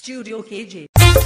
Studio KJ.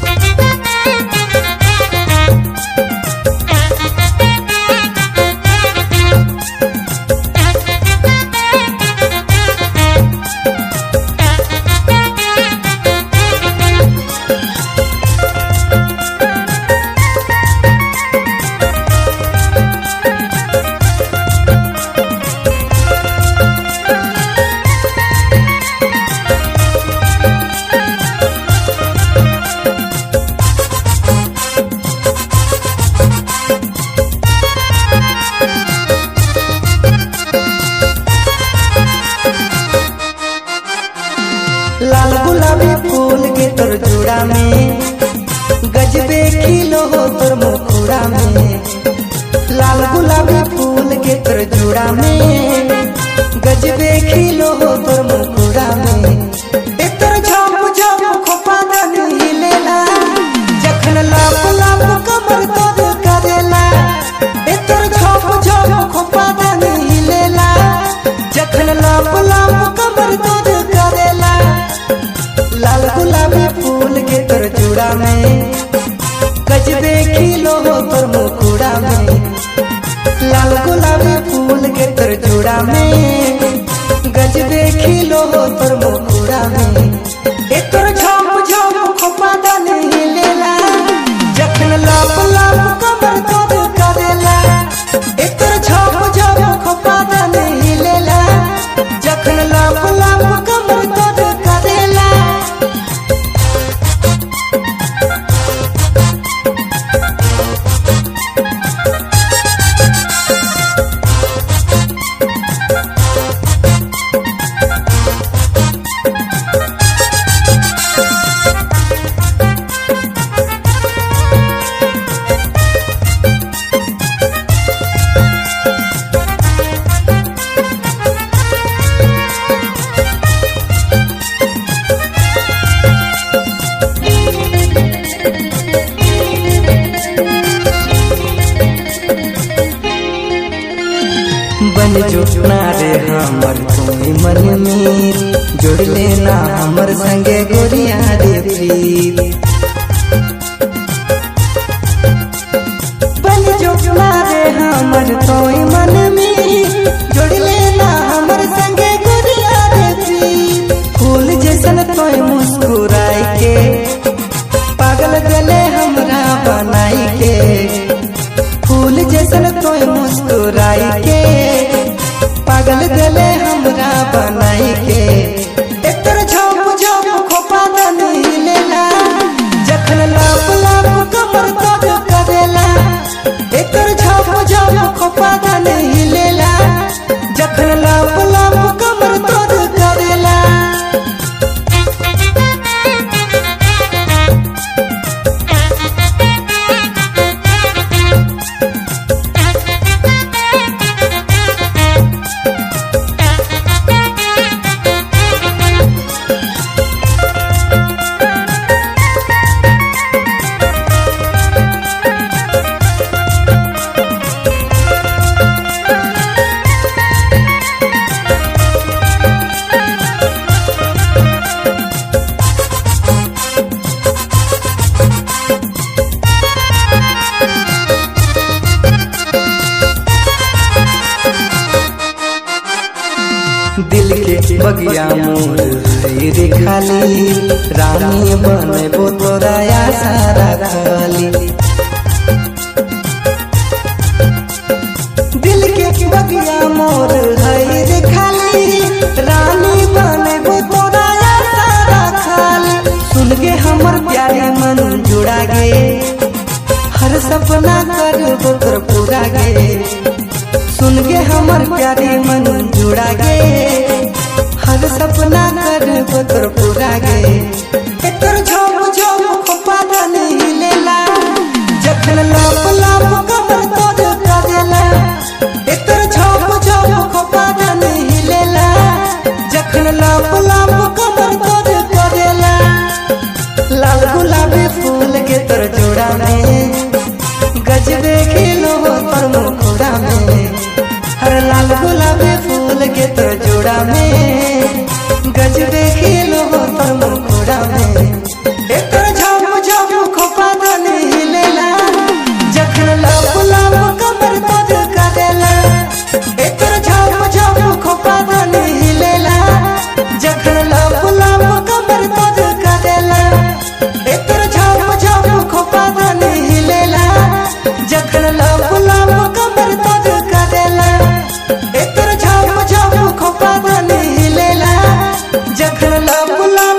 लाल गुलाबी फूल के तोर जोड़ा में गजबे खिलो हो तोर मुखड़ा में। लाल गुलाबी फूल के तोर जोड़ा में गजबे खिलो हो तोर मुखड़ा में। ए तोर झाप झाप खोपा दन हिलेला जखन लाप लाप कमर तोर करेला। ए तोर झाप झाप खोपा दन हिलेला जखन लाप लाप कमर तोर करेला। लाल गुलाबी फूल के तोर जोड़ा में गजबे खिलो हो तोर मुखड़ा में। लाल गुलाबी फूल के तोर जोड़ा में गजबे खिलो हो तोर मुखड़ा में। ए तोर झाप झाप खोपा दन हिलेला जखन लाप लाप कमर तोर करेला। ए तोर झाप झाप खोपा दन हिलेला जखन लाप लाप कमर तोर करेला। बन जोड़ना रे हमर कोई मन में जोड़ लेना हमर संगे गोरिया रे प्रीत। बन जोड़ना रे हमर कोई मन में जोड़ लेना हमर संगे गोरिया रे प्रीत। फूल जैसन तोय मुस्कुराई के पागल गले हमरा बनाई के। फूल जैसन तोय मुस्कुराई के पागल गले हमरा बनाई के। एकर झाप झाप खोपा दन हिलेला जखन लाप लाप कमर तोर करेला। एकर झाप झाप खोपा दन हिलेला जखन लाप लाप कमर तोर करेला। दिल के बगिया मोर है रे खाली रानी बनबो तोरा आशा रखली। दिल के बगिया मोर है रे खाली रानी बनबो तोरा आशा रखली। सुन के हमर प्यारे मन जुड़ा गे हर सपना करबो तोर पूरा गे। सुन के हमर प्यारे मन जुड़ा गे हर सपना करबो तोर पूरा गे। एकर झाप झाप खोपा दन हिलेला जखन लाप लाप कमर तोर करेला। एकर झाप झाप खोपा दन हिलेला जखन लाप लाप कमर तोर करेला। लाल गुलाबी फूल के तोर जोड़ा में गजबे खिलो हो तोर मुखड़ा में। हर लाल गुलाबी फूल के तोर जोड़ा में गजबे खिलो हो तोर मुखड़ा में। मांगला बुला